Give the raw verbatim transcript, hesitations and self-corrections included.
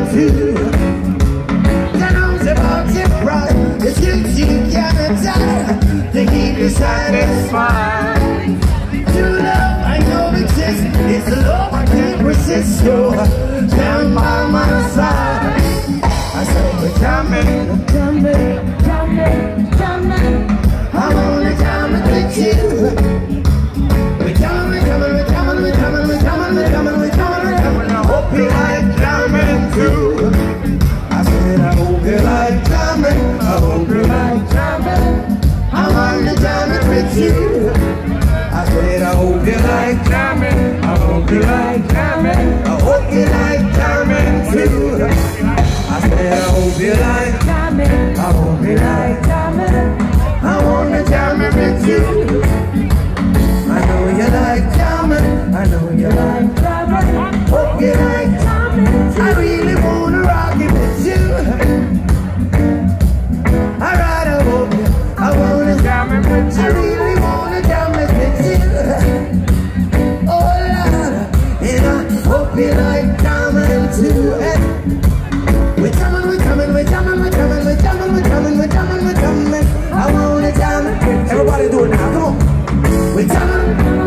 too. That knows about your pride. The things you cannot die to keep you satisfied. True love I know exists. It's the love I can't resist. So stand by my side. I said we're coming, coming, coming, coming. I wanna come and get you. We're coming, coming, we're coming, we're coming, we're coming, we're coming, we're coming, we're coming. I hope you like coming too. I said I hope you like coming. I hope you like coming. I wanna come and get you. I said I hope you like coming. I hope you like coming. I hope you like coming too. I said I hope you like coming. I hope you like coming. I wanna come and get you. I know you like coming. I know you like coming. Hope you like coming. I really wanna rock it with you. Alright, I hope you. I wanna come and with you. I really wanna come and with you. Oh Lord, and I hope you like coming too. We're coming, we're coming, we're coming, we're coming, we're coming, we're coming, we're coming, we're coming. I wanna come and everybody do it now, come on. We're coming.